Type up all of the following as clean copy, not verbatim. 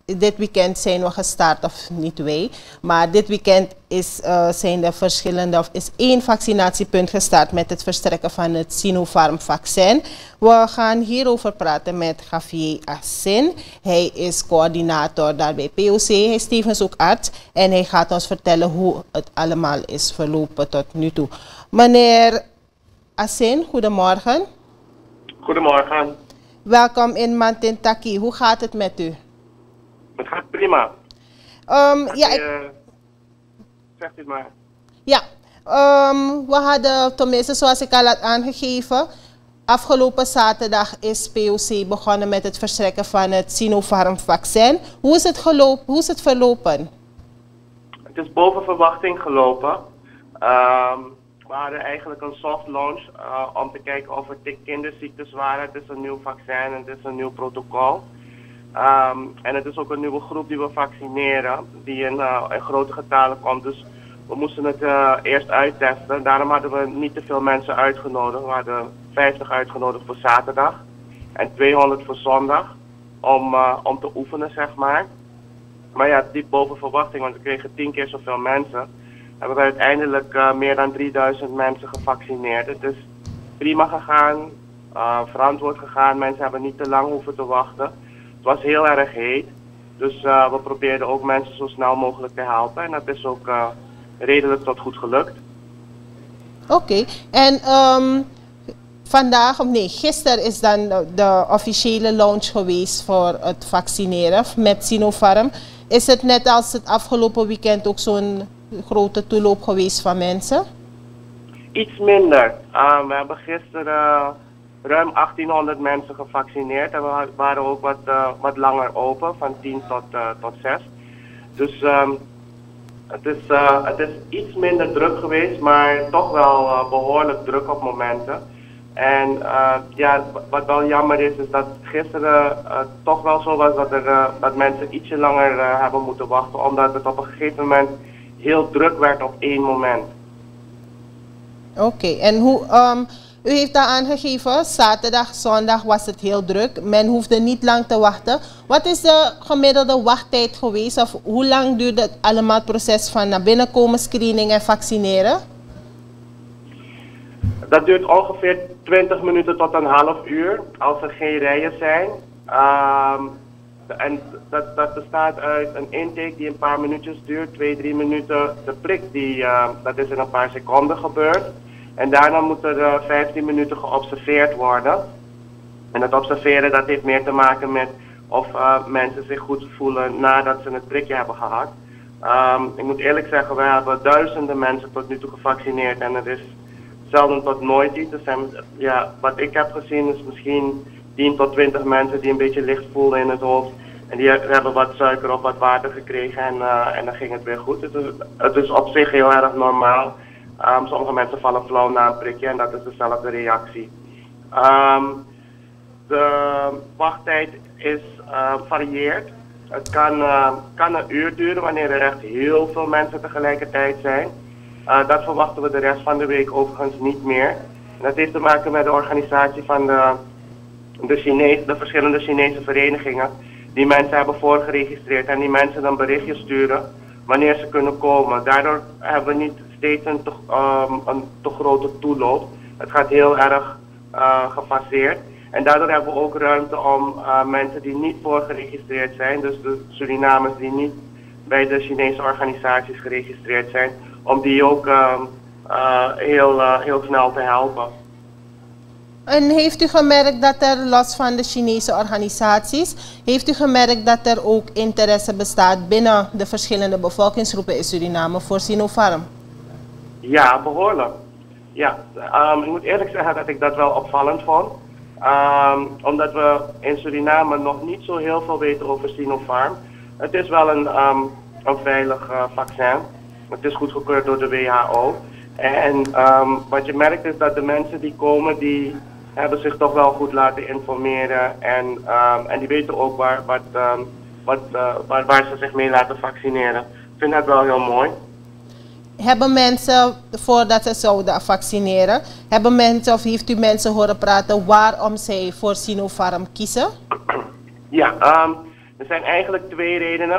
dit weekend zijn we gestart, of niet wij, maar dit weekend zijn er verschillende, of is 1 vaccinatiepunt gestart met het verstrekken van het Sinopharm-vaccin. We gaan hierover praten met Javier Asin. Hij is coördinator daar bij POC, hij is tevens ook arts en hij gaat ons vertellen hoe het allemaal is verlopen tot nu toe. Meneer Asin, goedemorgen. Goedemorgen. Welkom in Mantintaki. Hoe gaat het met u? Het gaat prima. Zegt u het maar. Ja, we hadden, tenminste zoals ik al had aangegeven, afgelopen zaterdag is POC begonnen met het verstrekken van het Sinopharm-vaccin. Hoe is het gelopen? Hoe is het verlopen? Het is boven verwachting gelopen. We hadden eigenlijk een soft launch om te kijken of er kinderziektes waren. Het is een nieuw vaccin en het is een nieuw protocol. En het is ook een nieuwe groep die we vaccineren, die in grote getalen komt. Dus we moesten het eerst uittesten. Daarom hadden we niet te veel mensen uitgenodigd. We hadden 50 uitgenodigd voor zaterdag en 200 voor zondag om te oefenen, zeg maar. Maar ja, diep boven verwachting, want we kregen 10 keer zoveel mensen. Hebben we uiteindelijk meer dan 3000 mensen gevaccineerd. Het is prima gegaan, verantwoord gegaan. Mensen hebben niet te lang hoeven te wachten. Het was heel erg heet, dus we probeerden ook mensen zo snel mogelijk te helpen. En dat is ook redelijk tot goed gelukt. Oké, en gisteren is dan de officiële launch geweest voor het vaccineren met Sinopharm. Is het net als het afgelopen weekend ook zo'n grote toeloop geweest van mensen? Iets minder. We hebben gisteren ruim 1800 mensen gevaccineerd en we waren ook wat langer open, van 10 tot 6. Dus het is iets minder druk geweest, maar toch wel behoorlijk druk op momenten. En ja, wat wel jammer is dat gisteren toch wel zo was dat mensen ietsje langer hebben moeten wachten, omdat het op een gegeven moment heel druk werd op één moment. Oké, en hoe, u heeft daar aangegeven, zaterdag, zondag was het heel druk. Men hoefde niet lang te wachten. Wat is de gemiddelde wachttijd geweest? Of hoe lang duurde het allemaal proces van naar binnen komen, screening en vaccineren? Dat duurt ongeveer 20 minuten tot een half uur, als er geen rijen zijn. En dat bestaat uit een intake die een paar minuutjes duurt, 2-3 minuten. De prik, dat is in een paar seconden gebeurd. En daarna moet er 15 minuten geobserveerd worden. En dat observeren dat heeft meer te maken met of mensen zich goed voelen nadat ze het prikje hebben gehad. Ik moet eerlijk zeggen, we hebben duizenden mensen tot nu toe gevaccineerd en het is zelden tot nooit iets. Ja, wat ik heb gezien is misschien 10 tot 20 mensen die een beetje licht voelen in het hoofd. En die hebben wat suiker of wat water gekregen en dan ging het weer goed. Het is op zich heel erg normaal. Sommige mensen vallen flauw na een prikje en dat is dezelfde reactie. De wachttijd varieert. Het kan een uur duren wanneer er echt heel veel mensen tegelijkertijd zijn. Dat verwachten we de rest van de week overigens niet meer. En dat heeft te maken met de organisatie van de verschillende Chinese verenigingen. Die mensen hebben voorgeregistreerd en die mensen dan berichtjes sturen wanneer ze kunnen komen. Daardoor hebben we niet steeds een te grote toeloop. Het gaat heel erg gefaseerd. En daardoor hebben we ook ruimte om mensen die niet voorgeregistreerd zijn, dus de Surinamers die niet bij de Chinese organisaties geregistreerd zijn, om die ook heel snel te helpen. En heeft u gemerkt dat er, los van de Chinese organisaties, heeft u gemerkt dat er ook interesse bestaat binnen de verschillende bevolkingsgroepen in Suriname voor Sinopharm? Ja, behoorlijk. Ja, ik moet eerlijk zeggen dat ik dat wel opvallend vond. Omdat we in Suriname nog niet zo heel veel weten over Sinopharm. Het is wel een veilig vaccin. Het is goedgekeurd door de WHO. En wat je merkt is dat de mensen die komen, die hebben zich toch wel goed laten informeren. En die weten ook waar ze zich mee laten vaccineren. Ik vind dat wel heel mooi. Hebben mensen, voordat ze zouden vaccineren, heeft u mensen horen praten waarom zij voor Sinopharm kiezen? Ja, Er zijn eigenlijk twee redenen.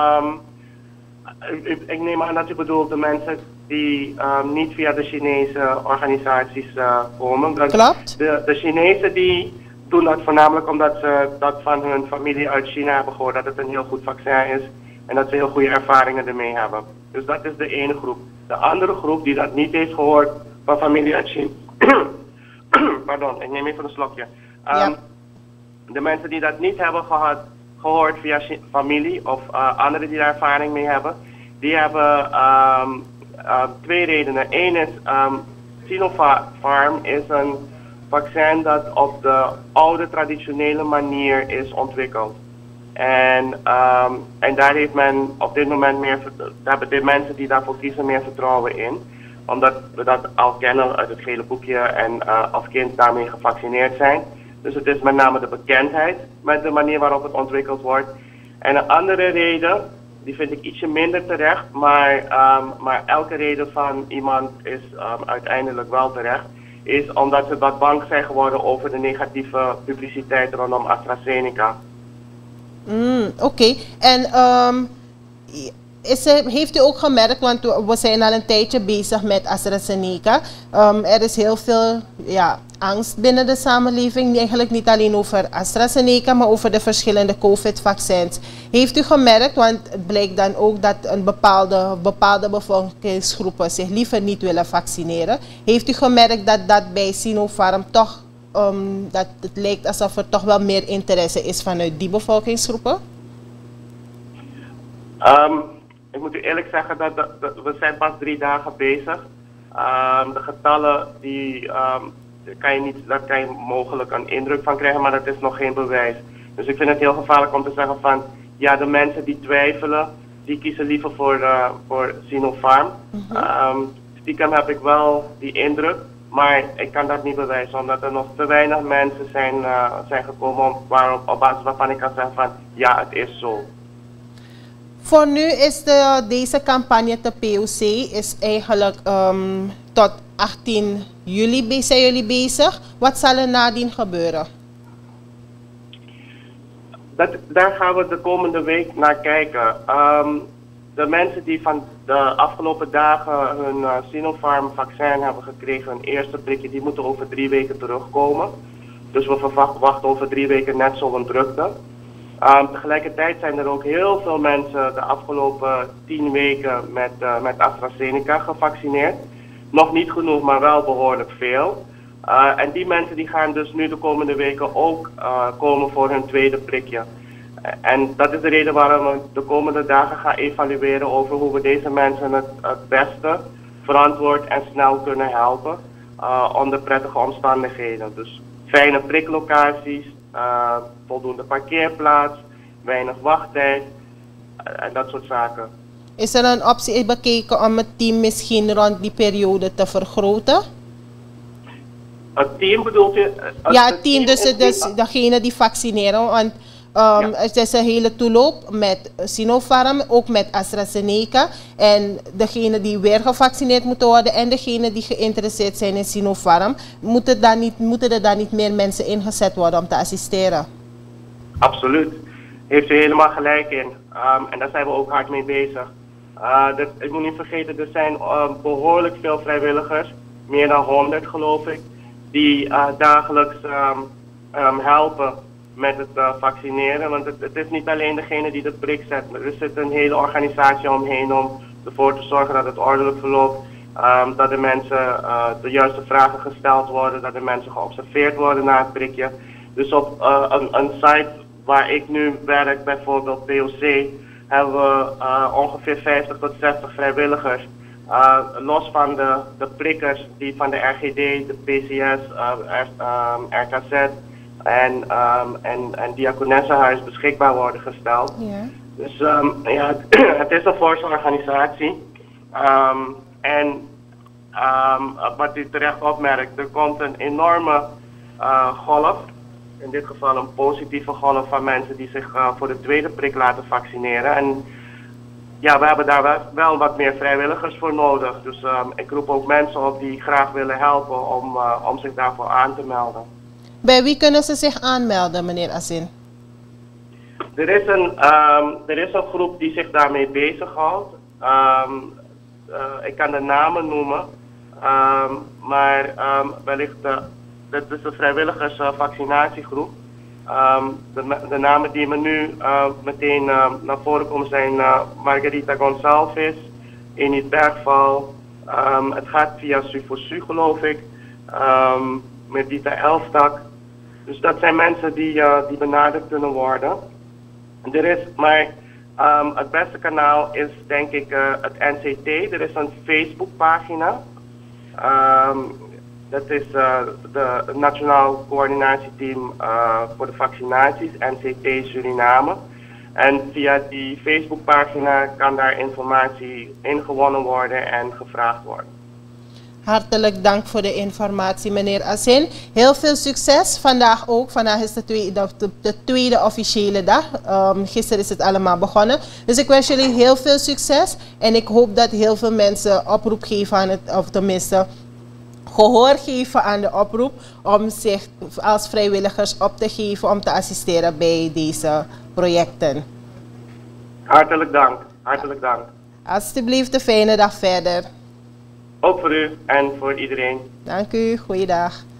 Ik neem aan dat u bedoelt de mensen die niet via de Chinese organisaties komen. Klopt. De Chinezen die doen dat voornamelijk omdat ze dat van hun familie uit China hebben gehoord, dat het een heel goed vaccin is en dat ze heel goede ervaringen ermee hebben. Dus dat is de ene groep. De andere groep die dat niet heeft gehoord van familie uit China. Pardon, ik neem even een slokje. Ja. De mensen die dat niet hebben gehoord via familie of anderen die daar ervaring mee hebben, die hebben twee redenen. Eén is, Sinopharm is een vaccin dat op de oude traditionele manier is ontwikkeld. En daar heeft men op dit moment daar hebben de mensen die daarvoor kiezen meer vertrouwen in. Omdat we dat al kennen uit het gele boekje en als kind daarmee gevaccineerd zijn. Dus het is met name de bekendheid met de manier waarop het ontwikkeld wordt. En een andere reden, die vind ik ietsje minder terecht, maar elke reden van iemand is uiteindelijk wel terecht, is omdat ze wat bang zijn geworden over de negatieve publiciteit rondom AstraZeneca. Oké. En heeft u ook gemerkt, want we zijn al een tijdje bezig met AstraZeneca. Er is heel veel angst binnen de samenleving, eigenlijk niet alleen over AstraZeneca, maar over de verschillende COVID-vaccins. Heeft u gemerkt, want het blijkt dan ook dat een bepaalde bevolkingsgroepen zich liever niet willen vaccineren. Heeft u gemerkt dat bij Sinopharm toch, dat het lijkt alsof er toch wel meer interesse is vanuit die bevolkingsgroepen? Ik moet u eerlijk zeggen dat we zijn pas 3 dagen bezig. De getallen daar kan je mogelijk een indruk van krijgen, maar dat is nog geen bewijs. Dus ik vind het heel gevaarlijk om te zeggen van, ja, de mensen die twijfelen, die kiezen liever voor Sinopharm. Stiekem heb ik wel die indruk, maar ik kan dat niet bewijzen, omdat er nog te weinig mensen zijn gekomen op basis waarvan ik kan zeggen van, ja, het is zo. Voor nu is deze campagne te POC is eigenlijk tot 18 juli zijn jullie bezig. Wat zal er nadien gebeuren? Daar gaan we de komende week naar kijken. De mensen die van de afgelopen dagen hun Sinopharm vaccin hebben gekregen, een eerste prikje, die moeten over 3 weken terugkomen. Dus we verwachten over 3 weken net zo'n drukte. Tegelijkertijd zijn er ook heel veel mensen de afgelopen 10 weken met AstraZeneca gevaccineerd. Nog niet genoeg, maar wel behoorlijk veel. En die mensen die gaan dus nu de komende weken ook komen voor hun tweede prikje. En dat is de reden waarom we de komende dagen gaan evalueren over hoe we deze mensen het beste, verantwoord en snel kunnen helpen onder prettige omstandigheden. Dus fijne priklocaties, voldoende parkeerplaats, weinig wachttijd en dat soort zaken. Is er een optie bekeken om het team misschien rond die periode te vergroten? Het team bedoelt je? Ja, het team, dus degene die vaccineren. Want het is een hele toeloop met Sinopharm, ook met AstraZeneca. En degene die weer gevaccineerd moeten worden en degene die geïnteresseerd zijn in Sinopharm, moeten er dan niet meer mensen ingezet worden om te assisteren? Absoluut. Heeft u helemaal gelijk in. En daar zijn we ook hard mee bezig. Ik moet niet vergeten, er zijn behoorlijk veel vrijwilligers, meer dan 100 geloof ik, die dagelijks helpen met het vaccineren. Want het is niet alleen degene die de prik zet. Er zit een hele organisatie omheen om ervoor te zorgen dat het ordelijk verloopt. Dat de mensen de juiste vragen gesteld worden, dat de mensen geobserveerd worden na het prikje. Dus op een site waar ik nu werk, bijvoorbeeld POC, hebben we ongeveer 50 tot 60 vrijwilligers. Los van de prikkers die van de RGD, de PCS, RKZ en Diakonessenhuis beschikbaar worden gesteld. Ja. Dus het is een forse organisatie. Wat u terecht opmerkt, er komt een enorme golf. In dit geval een positieve golf van mensen die zich voor de tweede prik laten vaccineren. En ja, we hebben daar wel wat meer vrijwilligers voor nodig. Dus ik roep ook mensen op die graag willen helpen om zich daarvoor aan te melden. Bij wie kunnen ze zich aanmelden, meneer Azin? Er is een groep die zich daarmee bezighoudt. Ik kan de namen noemen, maar wellicht, dit is de vrijwilligersvaccinatiegroep. De namen die me nu meteen naar voren komen zijn Margarita Gonçalves, Enid Bergval, het gaat via Sufosu geloof ik, Medita Elstak. Dus dat zijn mensen die benaderd kunnen worden. Het beste kanaal is denk ik het NCT. Er is een Facebookpagina. Dat is het Nationaal Coördinatieteam voor de Vaccinaties, NCT Suriname. En via die Facebookpagina kan daar informatie ingewonnen worden en gevraagd worden. Hartelijk dank voor de informatie, meneer Asin. Heel veel succes vandaag ook. Vandaag is de tweede officiële dag. Gisteren is het allemaal begonnen. Dus ik wens jullie heel veel succes. En ik hoop dat heel veel mensen oproep geven aan het, of tenminste gehoor geven aan de oproep om zich als vrijwilligers op te geven om te assisteren bij deze projecten. Hartelijk dank. Hartelijk dank. Alsjeblieft, een fijne dag verder. Ook voor u en voor iedereen. Dank u. Goeiedag.